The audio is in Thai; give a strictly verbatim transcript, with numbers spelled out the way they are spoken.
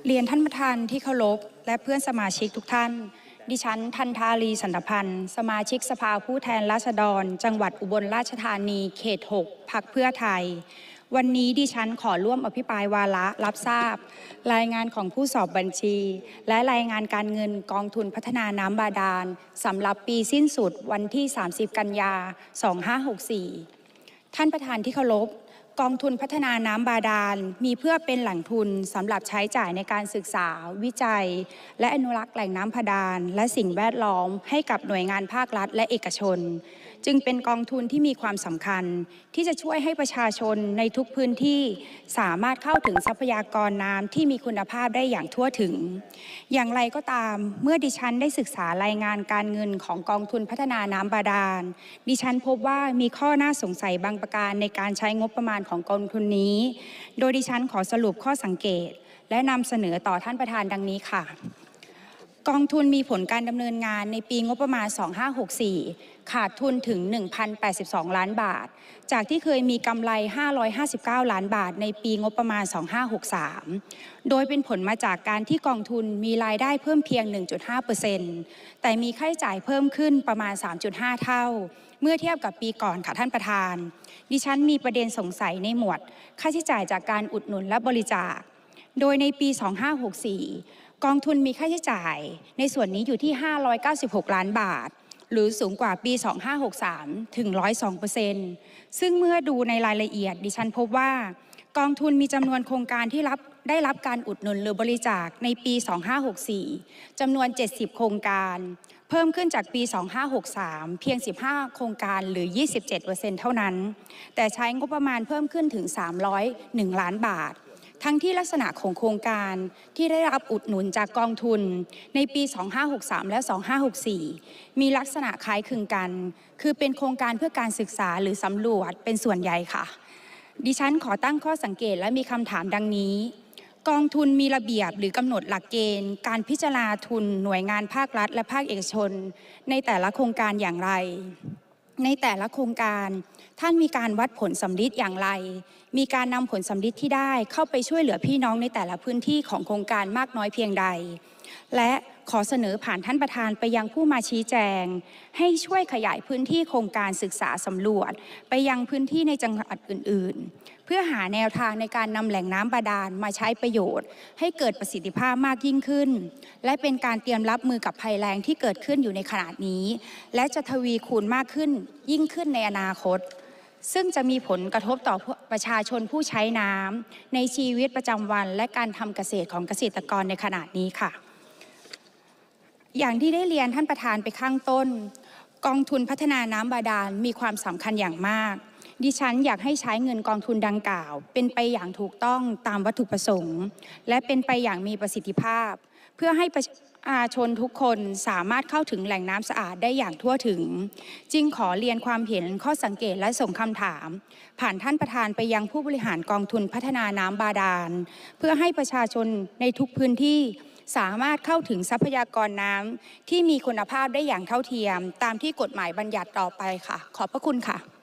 เรียนท่านประธานที่เคารพและเพื่อนสมาชิกทุกท่านดิฉันทันธาลีสันตพันธ์สมาชิกสภาผู้แทนราษฎรจังหวัดอุบลราชธานีเขตหกพรรคเพื่อไทยวันนี้ดิฉันขอร่วมอภิปรายวาระรับทราบรายงานของผู้สอบบัญชีและรายงานการเงินกองทุนพัฒนาน้ำบาดาลสำหรับปีสิ้นสุดวันที่สามสิบกันยาสองห้าหกสี่ท่านประธานที่เคารพกองทุนพัฒนาน้ำบาดาลมีเพื่อเป็นแหล่งทุนสำหรับใช้จ่ายในการศึกษาวิจัยและอนุรักษ์แหล่งน้ำบาดาลและสิ่งแวดล้อมให้กับหน่วยงานภาครัฐและเอกชนจึงเป็นกองทุนที่มีความสำคัญที่จะช่วยให้ประชาชนในทุกพื้นที่สามารถเข้าถึงทรัพยากรน้ำที่มีคุณภาพได้อย่างทั่วถึงอย่างไรก็ตามเมื่อดิฉันได้ศึกษารายงานการเงินของกองทุนพัฒนาน้ำบาดาลดิฉันพบว่ามีข้อน่าสงสัยบางประการในการใช้งบประมาณของกองทุนนี้โดยดิฉันขอสรุปข้อสังเกตและนำเสนอต่อท่านประธานดังนี้ค่ะกองทุนมีผลการดำเนินงานในปีงบประมาณสองห้าหกสี่ขาดทุนถึง หนึ่งพันแปดสิบสอง ล้านบาทจากที่เคยมีกำไรห้าร้อยห้าสิบเก้าล้านบาทในปีงบประมาณสองห้าหกสามโดยเป็นผลมาจากการที่กองทุนมีรายได้เพิ่มเพียง หนึ่งจุดห้าเปอร์เซ็นต์ แต่มีค่าใช้จ่ายเพิ่มขึ้นประมาณ สามจุดห้า เท่าเมื่อเทียบกับปีก่อนค่ะท่านประธานดิฉันมีประเด็นสงสัยในหมวดค่าใช้จ่ายจากการอุดหนุนและบริจาคโดยในปีสองห้าหกสี่กองทุนมีค่าใช้จ่ายในส่วนนี้อยู่ที่ห้าร้อยเก้าสิบหกล้านบาทหรือสูงกว่าปีสองห้าหกสามถึง หนึ่งร้อยสองเปอร์เซ็นต์ ซึ่งเมื่อดูในรายละเอียดดิฉันพบว่ากองทุนมีจำนวนโครงการที่รับได้รับการอุดหนุนหรือบริจาคในปีสองห้าหกสี่จำนวนเจ็ดสิบโครงการเพิ่มขึ้นจากปีสองห้าหกสามเพียงสิบห้าโครงการหรือ ยี่สิบเจ็ดเปอร์เซ็นต์ เท่านั้นแต่ใช้งบประมาณเพิ่มขึ้นถึงสามร้อยเอ็ดล้านบาททั้งที่ลักษณะของโครงการที่ได้รับอุดหนุนจากกองทุนในปีสองห้าหกสามและสองห้าหกสี่มีลักษณะคล้ายคลึงกันคือเป็นโครงการเพื่อการศึกษาหรือสำรวจเป็นส่วนใหญ่ค่ะดิฉันขอตั้งข้อสังเกตและมีคำถามดังนี้กองทุนมีระเบียบหรือกำหนดหลักเกณฑ์การพิจารณาทุนหน่วยงานภาครัฐและภาคเอกชนในแต่ละโครงการอย่างไรในแต่ละโครงการท่านมีการวัดผลสำลิดอย่างไรมีการนำผลสำลิดที่ได้เข้าไปช่วยเหลือพี่น้องในแต่ละพื้นที่ของโครงการมากน้อยเพียงใดและขอเสนอผ่านท่านประธานไปยังผู้มาชี้แจงให้ช่วยขยายพื้นที่โครงการศึกษาสำรวจไปยังพื้นที่ในจังหวัดอื่นๆเพื่อหาแนวทางในการนำแหล่งน้ำบาดาลมาใช้ประโยชน์ให้เกิดประสิทธิภาพมากยิ่งขึ้นและเป็นการเตรียมรับมือกับภัยแล้งที่เกิดขึ้นอยู่ในขณะนี้และจะทวีคูณมากขึ้นยิ่งขึ้นในอนาคตซึ่งจะมีผลกระทบต่อประชาชนผู้ใช้น้ำในชีวิตประจำวันและการทำเกษตรของเกษตรกรในขณะนี้ค่ะอย่างที่ได้เรียนท่านประธานไปข้างต้นกองทุนพัฒนาน้ำบาดาลมีความสำคัญอย่างมากดิฉันอยากให้ใช้เงินกองทุนดังกล่าวเป็นไปอย่างถูกต้องตามวัตถุประสงค์และเป็นไปอย่างมีประสิทธิภาพเพื่อให้ประชาชนทุกคนสามารถเข้าถึงแหล่งน้ำสะอาดได้อย่างทั่วถึงจึงขอเรียนความเห็นข้อสังเกตและส่งคำถามผ่านท่านประธานไปยังผู้บริหารกองทุนพัฒนาน้ำบาดาลเพื่อให้ประชาชนในทุกพื้นที่สามารถเข้าถึงทรัพยากรน้ำที่มีคุณภาพได้อย่างเท่าเทียมตามที่กฎหมายบัญญัติต่อไปค่ะขอบพระคุณค่ะ